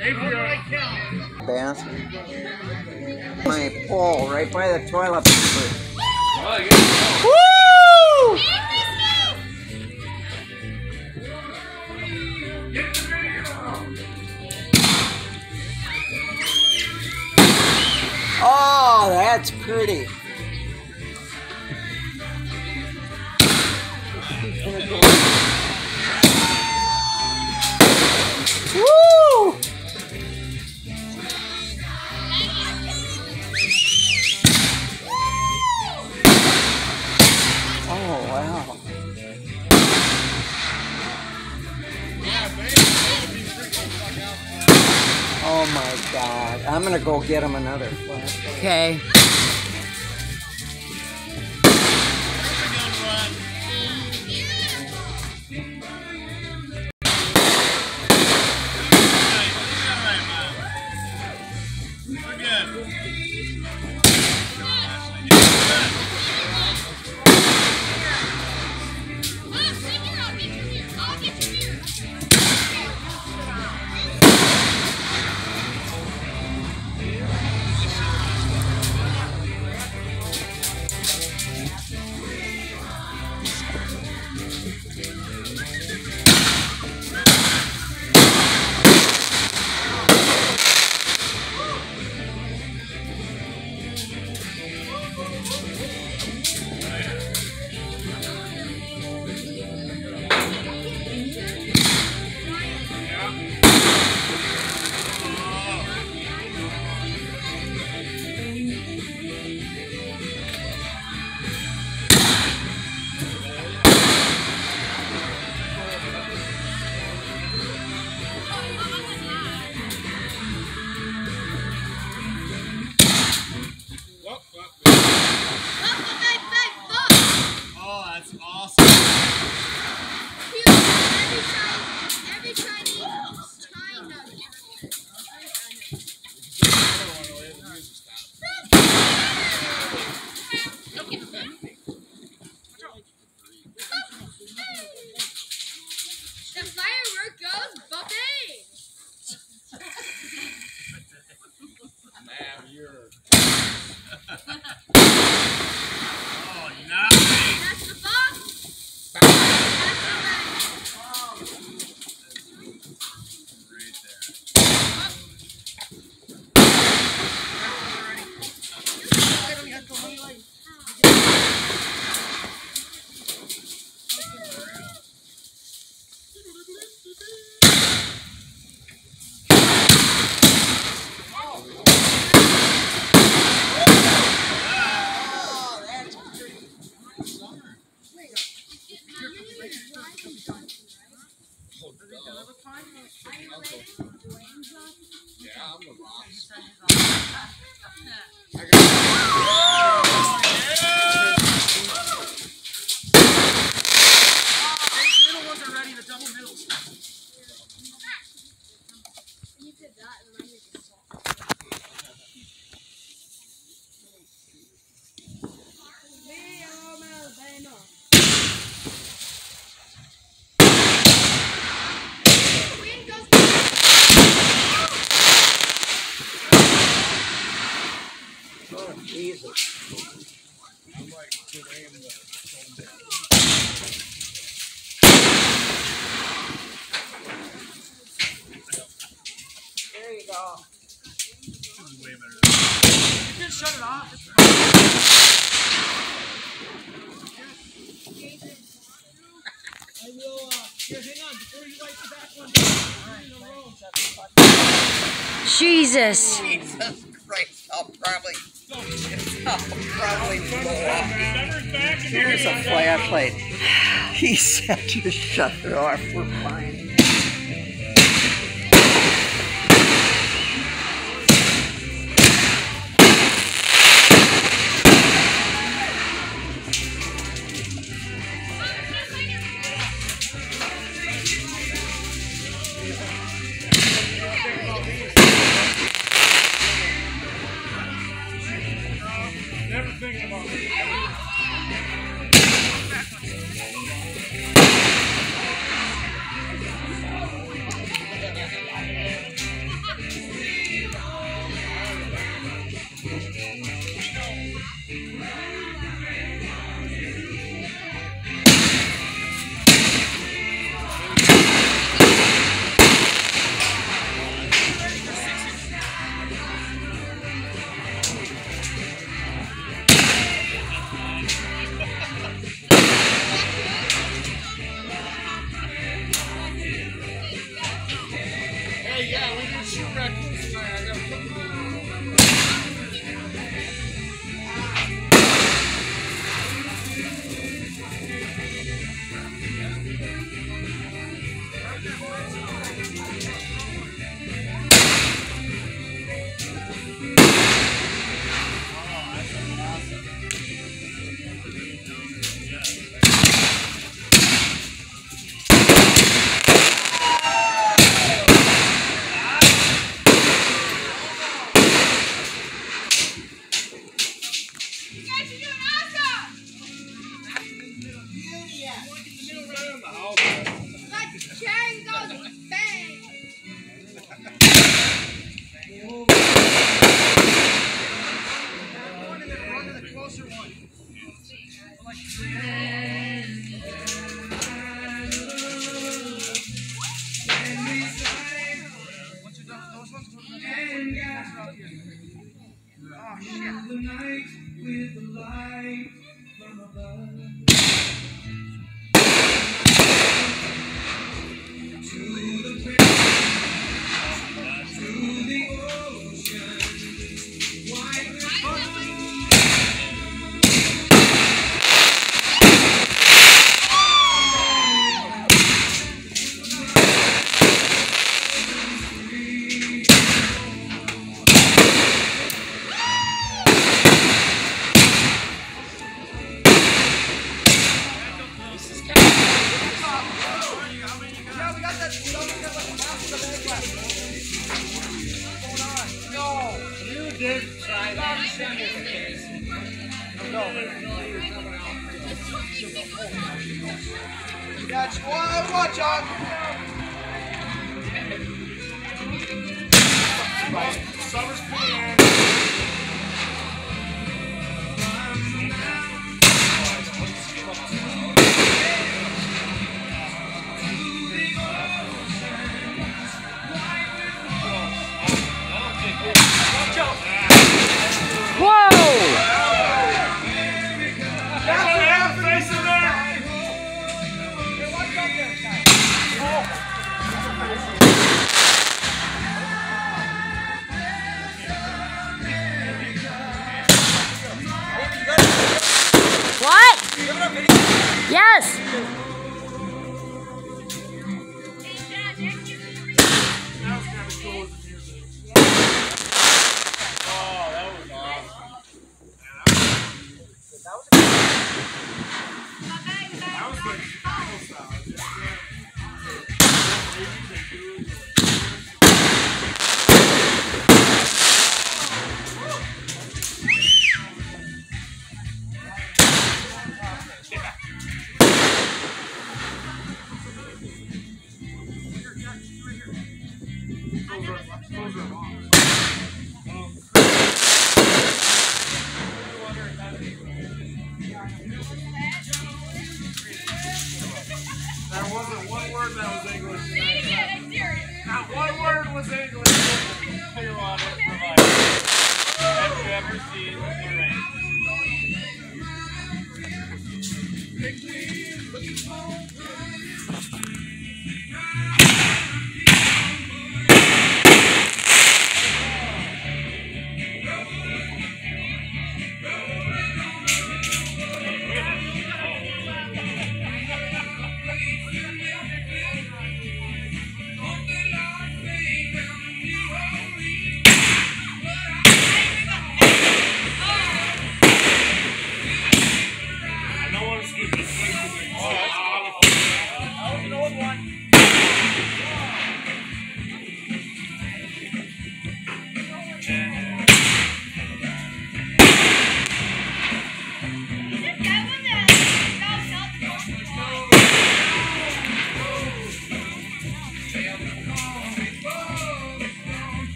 Bathroom. My pole right by the toilet paper. Woo! Oh, that's pretty. Woo! Oh, wow. Oh my God. I'm gonna go get him another flashlight. Okay. The firework goes buffet! Man, you're... Oh, nice! That's the box! Right there. Yeah, I'm the boss. Those middle ones are ready, the double middles. You did that and then you can salt. Oh, Jesus. I'm like Dwayne the There you go. This is way better. You can shut it off. I will, here, hang on, before you light the back one. Jesus! Jesus Christ, I'll probably blow up. Here's a flashlight. He said to shut it off. We're fine. Never thinking about it. Yeah, we didn't shoot raccoons tonight. I got a couple of them. Watch out! Summer's playing. Yes! There wasn't one word that was English. Not one word was English. Clearwater provider. Have you ever seen the rain? I don't want to skip this.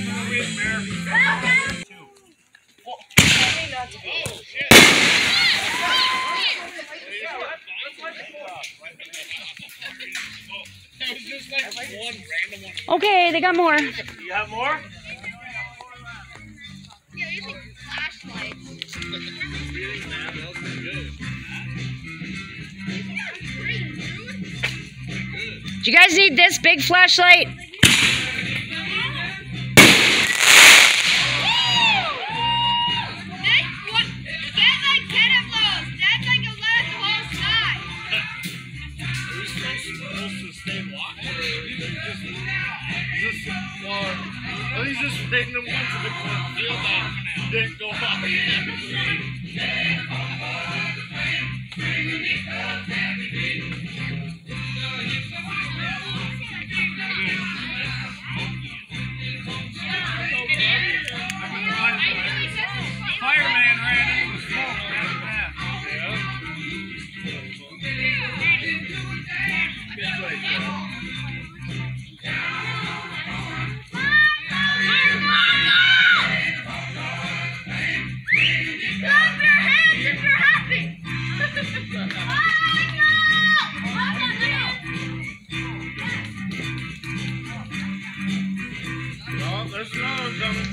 Okay, they got more. You have more? Yeah, using flashlights. Do you guys need this big flashlight? He's just random ones in the cornfield that didn't go off. Fireman ran into the smoke really fast. Oh, there's another one coming.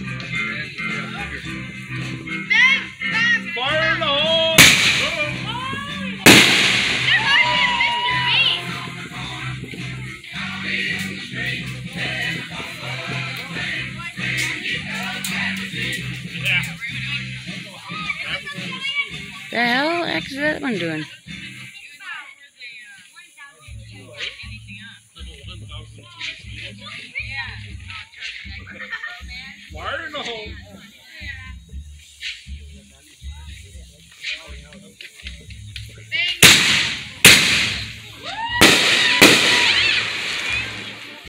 Fire in the hole! The hell is that one doing? Fire in the hole!